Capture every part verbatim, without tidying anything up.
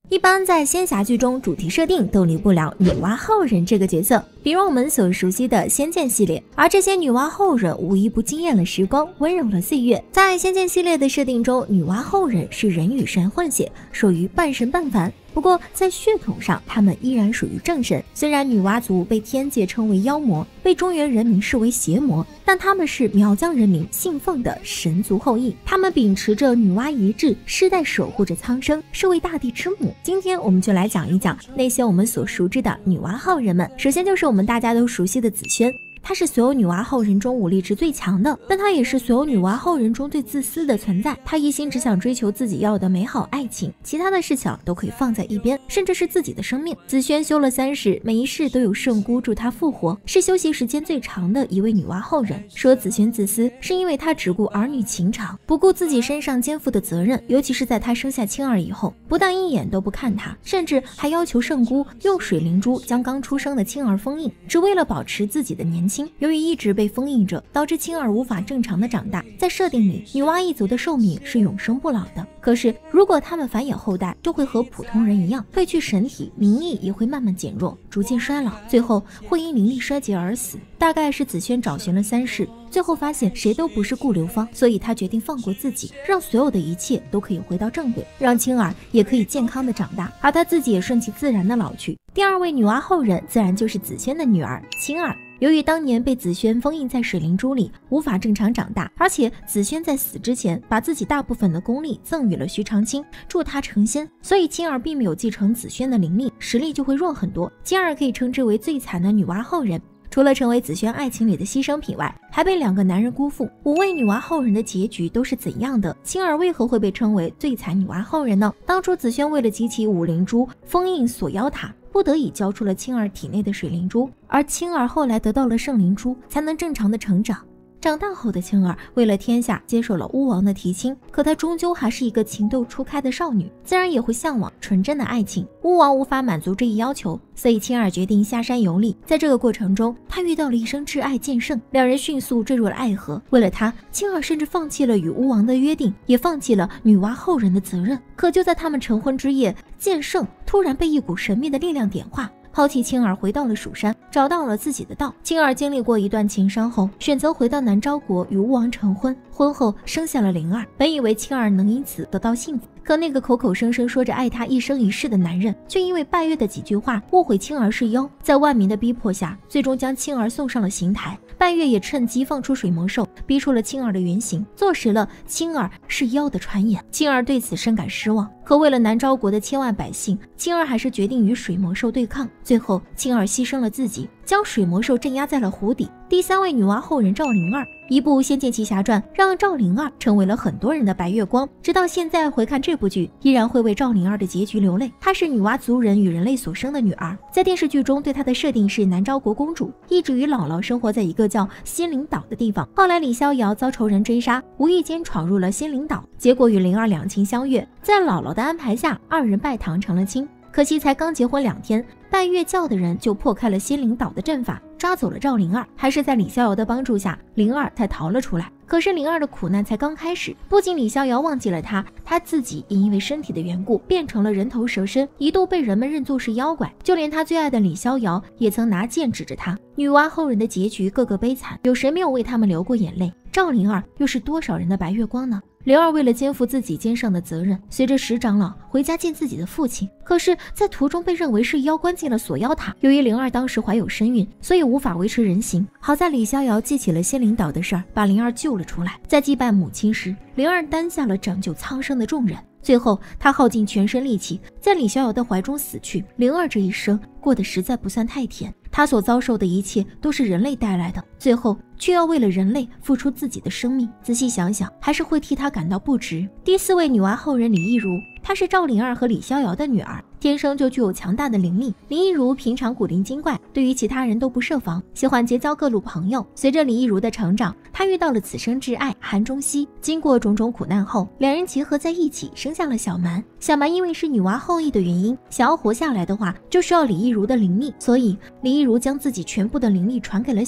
一般在仙侠剧中，主题设定都离不了女娲后人这个角色，比如我们所熟悉的仙剑系列，而这些女娲后人无一不惊艳了时光，温柔了岁月。在仙剑系列的设定中，女娲后人是人与神混血，属于半神半凡。不过在血统上，他们依然属于正神。虽然女娲族被天界称为妖魔，被中原人民视为邪魔，但他们是苗疆人民信奉的神族后裔。他们秉持着女娲遗志，世代守护着苍生，是为大地之母。今天我们就来讲一讲那些我们所熟知的女娲后人们。首先就是我们大家都熟悉的紫萱。她是所有女娲后人中武力值最强的，但她也是所有女娲后人中最自私的存在。她一心只想追求自己要的美好爱情，其他的事情都可以放在一边，甚至是自己的生命。紫萱修了三世，每一世都有圣姑助她复活，是修行时间最长的一位女娲后人。说紫萱自私，是因为她只顾儿女情长，不顾自己身上肩负的责任。尤其是在她生下青儿以后，不但一眼都不看她，甚至还要求圣姑用水灵珠将刚出生的青儿封印，只为了保持自己的年轻。由于一直被封印着，导致青儿无法正常的长大。在设定里，女娲一族的寿命是永生不老的。可是如果他们繁衍后代，就会和普通人一样，褪去神体，灵力也会慢慢减弱，逐渐衰老，最后会因灵力衰竭而死。大概是紫萱找寻了三世，最后发现谁都不是顾流芳，所以他决定放过自己，让所有的一切都可以回到正轨，让青儿也可以健康的长大，而他自己也顺其自然的老去。第二位女娲后人自然就是紫萱的女儿青儿。由于当年被紫萱封印在水灵珠里，无法正常长大，而且紫萱在死之前把自己大部分的功力赠予了徐长卿，助他成仙，所以青儿并没有继承紫萱的灵力，实力就会弱很多。青儿可以称之为最惨的女娲后人。除了成为紫萱爱情里的牺牲品外，还被两个男人辜负。五位女娲后人的结局都是怎样的？青儿为何会被称为最惨女娲后人呢？当初紫萱为了集齐五灵珠封印锁妖塔，不得已交出了青儿体内的水灵珠，而青儿后来得到了圣灵珠，才能正常的成长。长大后的青儿为了天下接受了巫王的提亲，可她终究还是一个情窦初开的少女，自然也会向往纯真的爱情。巫王无法满足这一要求，所以青儿决定下山游历。在这个过程中，她遇到了一生挚爱剑圣，两人迅速坠入了爱河。为了他，青儿甚至放弃了与巫王的约定，也放弃了女娲后人的责任。可就在他们成婚之夜，剑圣突然被一股神秘的力量点化，抛弃青儿回到了蜀山，找到了自己的道。青儿经历过一段情伤后，选择回到南诏国与巫王成婚，婚后生下了灵儿。本以为青儿能因此得到幸福，可那个口口声声说着爱她一生一世的男人，却因为拜月的几句话误会青儿是妖，在万民的逼迫下，最终将青儿送上了刑台。拜月也趁机放出水魔兽，逼出了青儿的原形，坐实了青儿是妖的传言。青儿对此深感失望，可为了南诏国的千万百姓，青儿还是决定与水魔兽对抗。最后青儿牺牲了自己，将水魔兽镇压在了湖底。第三位女娲后人赵灵儿，一部《仙剑奇侠传》让赵灵儿成为了很多人的白月光，直到现在回看这部剧，依然会为赵灵儿的结局流泪。她是女娲族人与人类所生的女儿，在电视剧中对她的设定是南诏国公主，一直与姥姥生活在一个叫仙灵岛的地方。后来李逍遥遭仇人追杀，无意间闯入了仙灵岛，结果与灵儿两情相悦，在姥姥的安排下，二人拜堂成了亲。可惜才刚结婚两天，拜月教的人就破开了仙灵岛的阵法，抓走了赵灵儿。还是在李逍遥的帮助下，灵儿才逃了出来。可是灵儿的苦难才刚开始，不仅李逍遥忘记了她，她自己也因为身体的缘故变成了人头蛇身，一度被人们认作是妖怪。就连她最爱的李逍遥也曾拿剑指着她。女娲后人的结局个个悲惨，有谁没有为他们流过眼泪？赵灵儿又是多少人的白月光呢？灵儿为了肩负自己肩上的责任，随着石长老回家见自己的父亲，可是在途中被认为是妖，关进了锁妖塔。由于灵儿当时怀有身孕，所以无法维持人形。好在李逍遥记起了仙灵岛的事儿，把灵儿救了出来。在祭拜母亲时，灵儿担下了拯救苍生的重任。最后他耗尽全身力气，在李逍遥的怀中死去。灵儿这一生过得实在不算太甜，他所遭受的一切都是人类带来的，最后却要为了人类付出自己的生命。仔细想想，还是会替他感到不值。第四位女娲后人李亦如，她是赵灵儿和李逍遥的女儿，天生就具有强大的灵力。李亦如平常古灵精怪，对于其他人都不设防，喜欢结交各路朋友。随着李亦如的成长，她遇到了此生挚爱韩中熙，经过种种苦难后，两人结合在一起，生下了小蛮。小蛮因为是女娲后裔的原因，想要活下来的话，就需要李亦如的灵力，所以李亦如将自己全部的灵力传给了小蛮。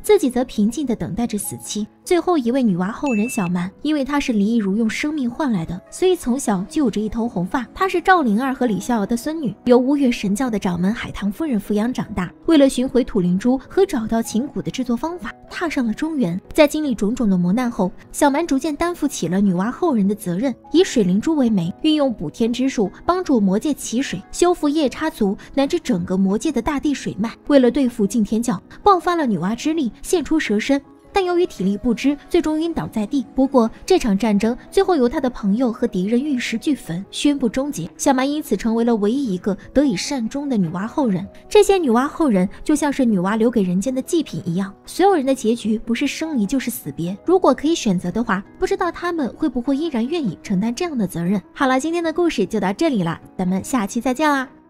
自己则平静地等待着死期。最后一位女娲后人小蛮，因为她是林忆如用生命换来的，所以从小就有着一头红发。她是赵灵儿和李逍遥的孙女，由巫月神教的掌门海棠夫人抚养长大。为了寻回土灵珠和找到琴鼓的制作方法，踏上了中原。在经历种种的磨难后，小蛮逐渐担负起了女娲后人的责任，以水灵珠为媒，运用补天之术，帮助魔界起水，修复夜叉族乃至整个魔界的大地水脉。为了对付敬天教，爆发了女娲之力，现出蛇身。但由于体力不支，最终晕倒在地。不过这场战争最后由他的朋友和敌人玉石俱焚，宣布终结。小蛮因此成为了唯一一个得以善终的女娲后人。这些女娲后人就像是女娲留给人间的祭品一样，所有人的结局不是生离就是死别。如果可以选择的话，不知道他们会不会依然愿意承担这样的责任。好了，今天的故事就到这里了，咱们下期再见啦。